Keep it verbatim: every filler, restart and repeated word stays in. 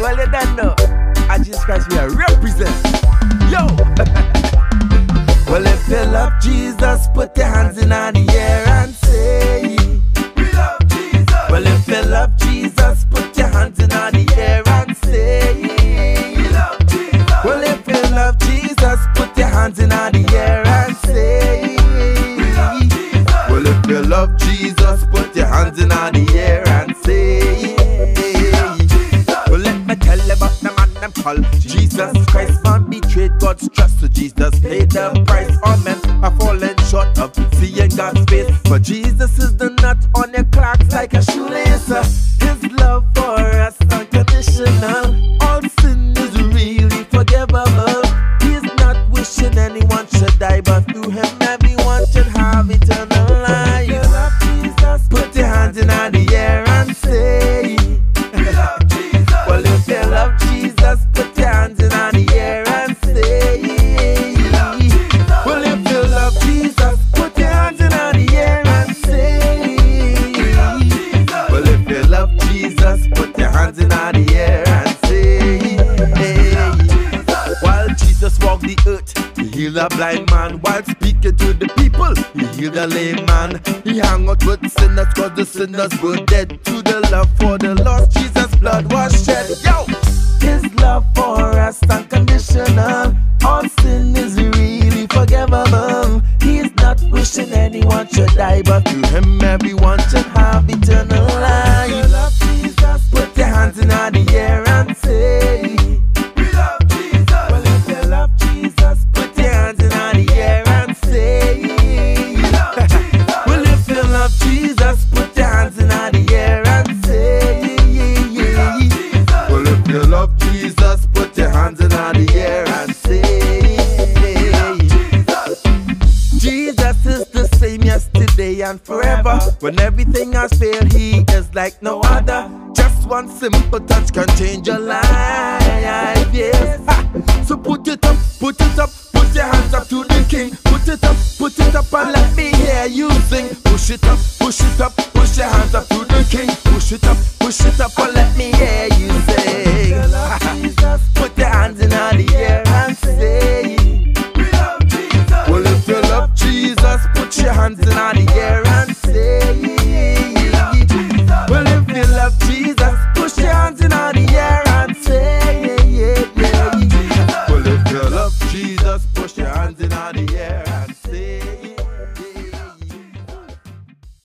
well you done know. I Jesus Christ we are represent. Yo. Well, if you love Jesus, put your hands in the air and say, we love Jesus. Well, if you love Jesus, put your hands in the air and say, we love Jesus. Well, if you love Jesus, put your hands in the air and say, we love Jesus. Well, if you love Jesus, put your hands in the air and say, we love Jesus. Well, let me tell you about the man them called Jesus Christ. Man betrayed God's trust, so Jesus paid the price. All men are falling short of seeing God's face, but Jesus is the nut on your clocks like a shoelace. His love for us unconditional. All sin is really forgivable. He's not wishing anyone should die, but through him everyone should have eternal life. You love Jesus, put your hands in the air and say, we love Jesus. Well, if you love Jesus, put your hands in the air and say, we love Jesus. Well, if you love Jesus, put your hands in the air and say, we love Jesus. Well, if you love Jesus, put your hands in the air and say, hey. While Jesus walked the earth, he healed a blind man. While speaking to the people, he healed a lame man. He hung out with sinners, cause the sinners were dead. To the love for the lost, Jesus' blood was shed. Yo! His love for us unconditional. All sin is really forgivable. He's not wishing anyone should die, but through him everyone should have eternal life. You love Jesus, put your hands in the air and say, we love Jesus. Well, if you love Jesus, put your hands in the air and say, we love Jesus. Well, if you love Jesus, put your hands in the air and say, we love Jesus. Well, if you love Jesus, put your hands in the air and say, we love Jesus. Jesus is the same yesterday and forever. When everything has failed, he is like no other. Just one simple touch can change your life, yes. Ha!